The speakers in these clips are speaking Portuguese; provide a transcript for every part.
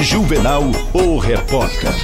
Juvenal, o repórter.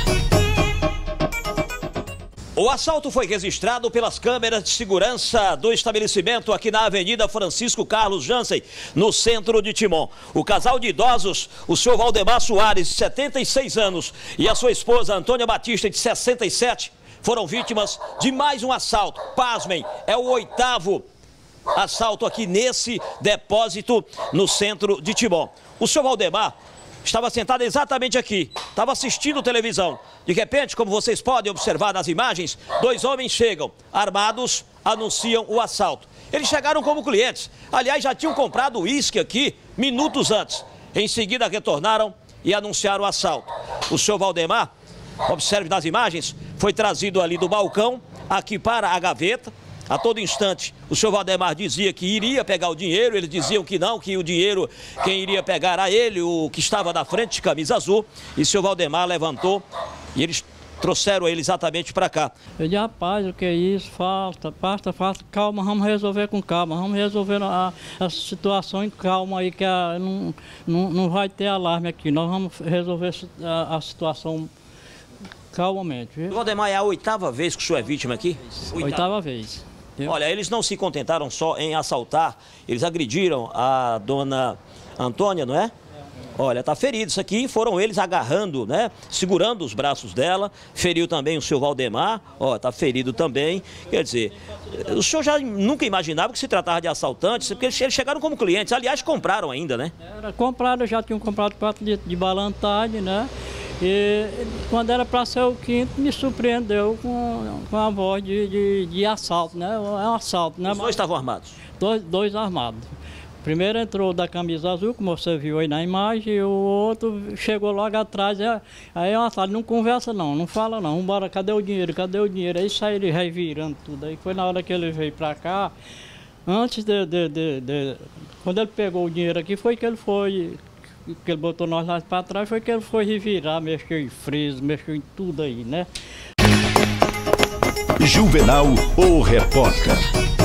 O assalto foi registrado pelas câmeras de segurança do estabelecimento aqui na Avenida Francisco Carlos Jansen, no centro de Timon. O casal de idosos, o senhor Valdemar Soares, de 76 anos, e a sua esposa Antônia Batista, de 67, foram vítimas de mais um assalto. Pasmem, é o 8º assalto aqui nesse depósito no centro de Timon. O senhor Valdemar estava sentado exatamente aqui, estava assistindo televisão. De repente, como vocês podem observar nas imagens, 2 homens chegam, armados, anunciam o assalto. Eles chegaram como clientes, aliás, já tinham comprado uísque aqui minutos antes. Em seguida, retornaram e anunciaram o assalto. O senhor Valdemar, observe nas imagens, foi trazido ali do balcão, aqui para a gaveta. A todo instante, o senhor Valdemar dizia que iria pegar o dinheiro, eles diziam que não, que o dinheiro, quem iria pegar era ele, o que estava na frente de camisa azul. E o senhor Valdemar levantou e eles trouxeram ele exatamente para cá. Eu disse, rapaz, o que é isso? Falta, calma, vamos resolver com calma, vamos resolver a situação em calma aí, que não vai ter alarme aqui, nós vamos resolver a situação calmamente. Viu? Valdemar, é a 8ª vez que o senhor é vítima aqui? 8ª vez. Olha, eles não se contentaram só em assaltar, eles agrediram a dona Antônia, não é? Olha, tá ferido isso aqui, foram eles agarrando, né, segurando os braços dela, feriu também o seu Valdemar, ó, tá ferido também. Quer dizer, o senhor já nunca imaginava que se tratava de assaltantes, porque eles chegaram como clientes, aliás, compraram ainda, né? Compraram, já tinham comprado 4 litros de balantade, né? E quando era para ser o 5º, me surpreendeu com a voz de assalto, né? É um assalto, né? Os dois estavam armados? Dois armados. O primeiro entrou da camisa azul, como você viu aí na imagem, e o outro chegou logo atrás. Aí é um assalto, não conversa não fala não. Vambora, cadê o dinheiro? Cadê o dinheiro? Aí saiu ele revirando tudo. Aí foi na hora que ele veio para cá. Antes quando ele pegou o dinheiro aqui, foi que ele foi... que ele botou nós lá para trás, foi que ele foi revirar, mexeu em freio, mexeu em tudo aí, né? Juvenal, o repórter.